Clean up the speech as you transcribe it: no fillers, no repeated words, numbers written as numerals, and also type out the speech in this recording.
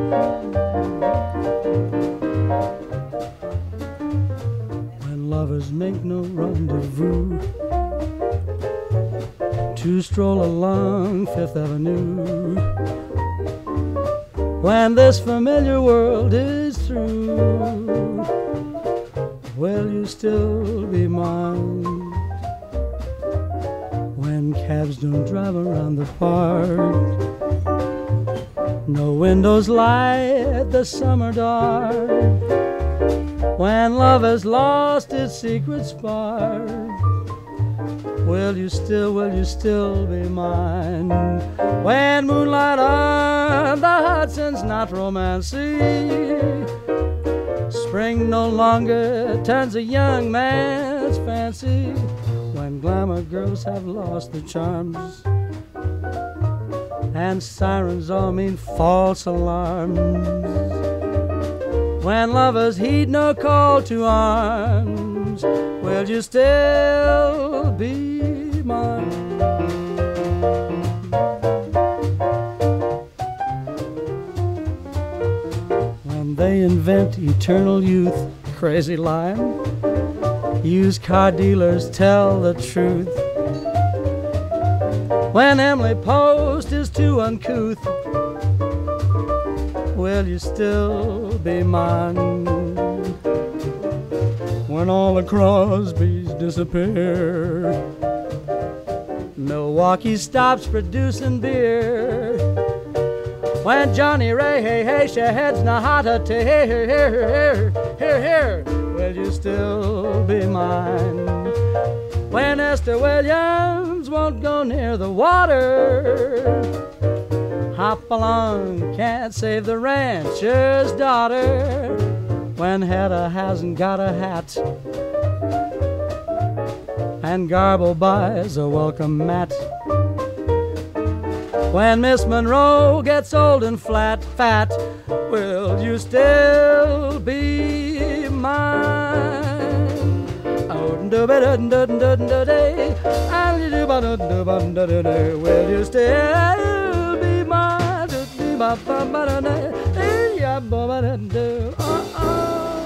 When lovers make no rendezvous to stroll along Fifth Avenue, when this familiar world is through, will you still be mine? When cabs don't drive around the park, no windows light the summer dark, when love has lost its secret spark, will you still be mine? When moonlight on the Hudson's not romancy, spring no longer turns a young man's fancy, when glamour girls have lost their charms and sirens all mean false alarms, when lovers heed no call to arms, will you still be mine? When they invent eternal youth, crazy line, used car dealers tell the truth, when Emily Post is too uncouth, will you still be mine? When all the Crosbys disappear, Milwaukee stops producing beer, when Johnny Ray shaheds Nahata here, will you still be mine? When Esther Williams won't go near the water, hop along, can't save the rancher's daughter, when Hedda hasn't got a hat and Garble buys a welcome mat, when Miss Monroe gets old and fat, will you still be mine? Will you still be mine?